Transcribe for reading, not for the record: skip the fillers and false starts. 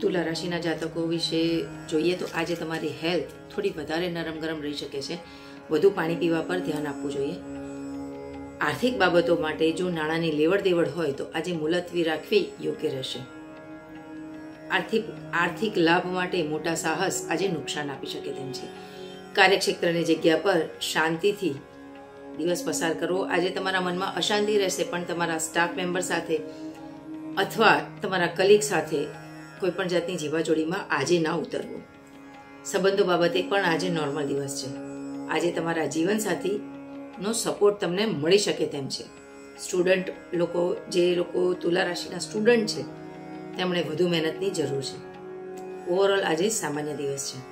તુલા રાશિના જાતકો વિશે જોઈએ તો આજે તમારી હેલ્થ થોડી વધારે નરમ ગરમ રહી શકે છે. વધુ પાણી પીવા પર ધ્યાન આપવું જોઈએ. આર્થિક બાબતો માટે જો નાણાંની લેવડ દેવડ હોય તો આજે મુલતવી રાખવી યોગ્ય રહેશે. આર્થિક લાભ માટે મોટા સાહસ આજે નુકસાન આપી શકે તેમ છે. કાર્યક્ષેત્રની જગ્યા પર શાંતિથી દિવસ પસાર કરવો. આજે તમારા મનમાં અશાંતિ રહેશે, પણ તમારા સ્ટાફ મેમ્બર સાથે અથવા તમારા કલીગ સાથે કોઈ પણ જાતની જીવાજોડીમાં આજે ના ઉતરવું. સંબંધો બાબતે પણ આજે નોર્મલ દિવસ છે. આજે તમારા જીવનસાથીનો સપોર્ટ તમને મળી શકે તેમ છે. સ્ટુડન્ટ લોકો, જે લોકો તુલા રાશિના સ્ટુડન્ટ છે, તેમણે વધુ મહેનતની જરૂર છે. ઓવરઓલ આજે સામાન્ય દિવસ છે.